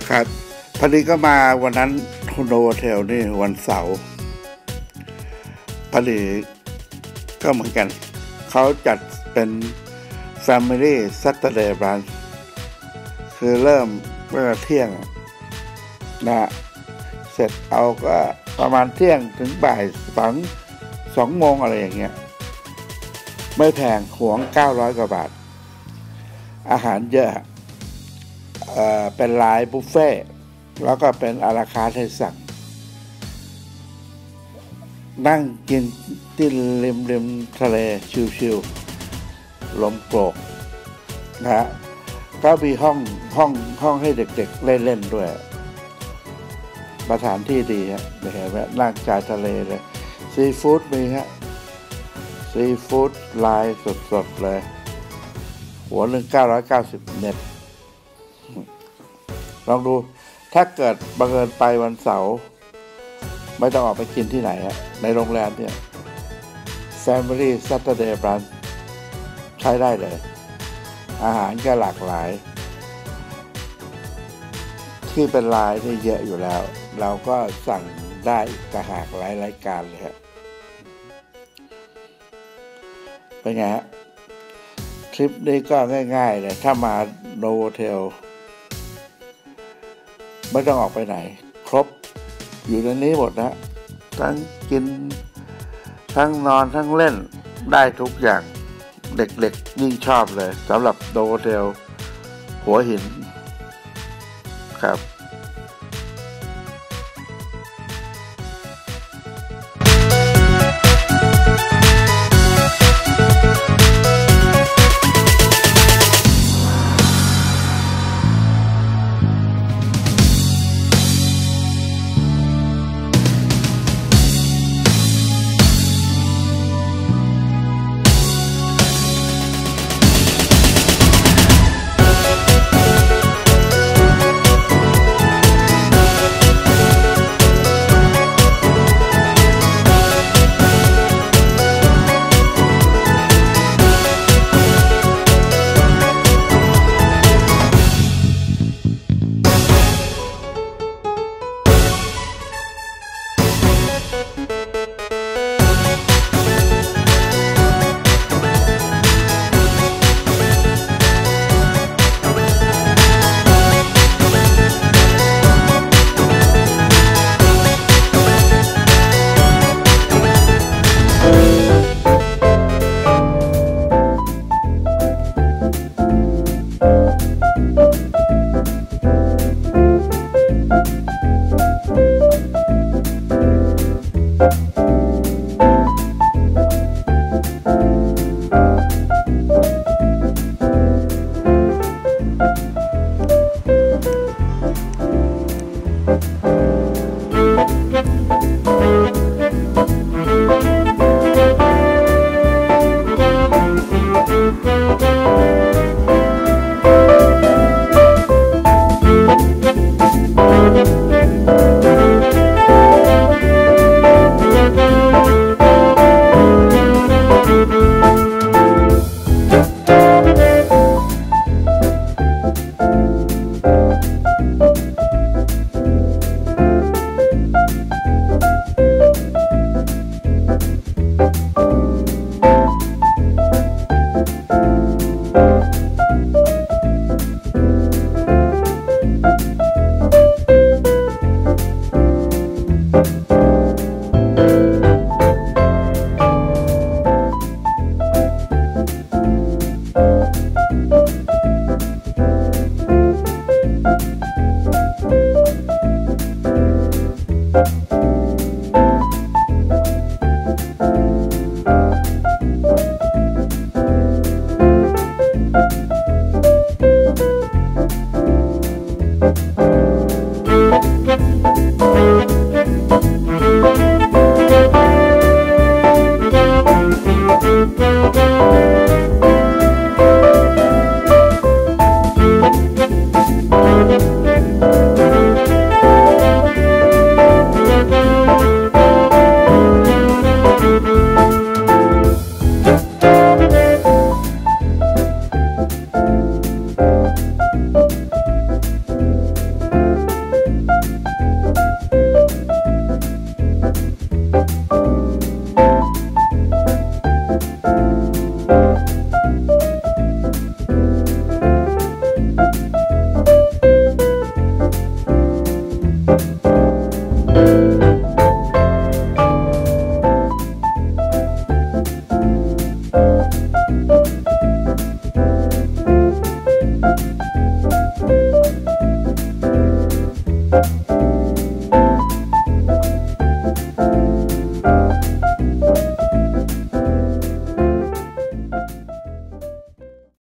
ครับพอดีก็มาวันนั้นโนโวเทลนี่วันเสาร์พอดีก็เหมือนกันเขาจัดเป็น Family Saturday Brunch คือเริ่มเมื่อเที่ยงนะเสร็จเอาก็ประมาณเที่ยงถึงบ่าย2 โมงอะไรอย่างเงี้ยไม่แพงหวง900 กว่าบาทอาหารเยอะเป็นไลน์บุฟเฟ่แล้วก็เป็นอาราคาร์ทให้สั่งนั่งกินที่ริมทะเลชิวๆลมโกรกนะฮะก็มีห้องให้เด็กๆเล่นด้วยสถานที่ดีฮะเห็นไหมนั่งชายทะเลเลยซีฟู้ดมีฮะซีฟู้ดลายสดๆเลยหัวหนึ่ง990 เน็ตลองดูถ้าเกิดบังเอิญไปวันเสาร์ไม่ต้องออกไปกินที่ไหนฮะในโรงแรมเนี่ย Family Saturday Brunch ใช้ได้เลยอาหารก็หลากหลายที่เป็นไลน์นี่เยอะอยู่แล้วเราก็สั่งได้กระหากหลายรายการเลยครับเป็นไงฮะทริปนี้ก็ง่ายๆเลยถ้ามาโนโวเทลไม่ต้องออกไปไหนครบอยู่ในนี้หมดนะทั้งกินทั้งนอนทั้งเล่นได้ทุกอย่างเด็กๆยิ่งชอบเลยสำหรับโนโวเทลหัวหินครับ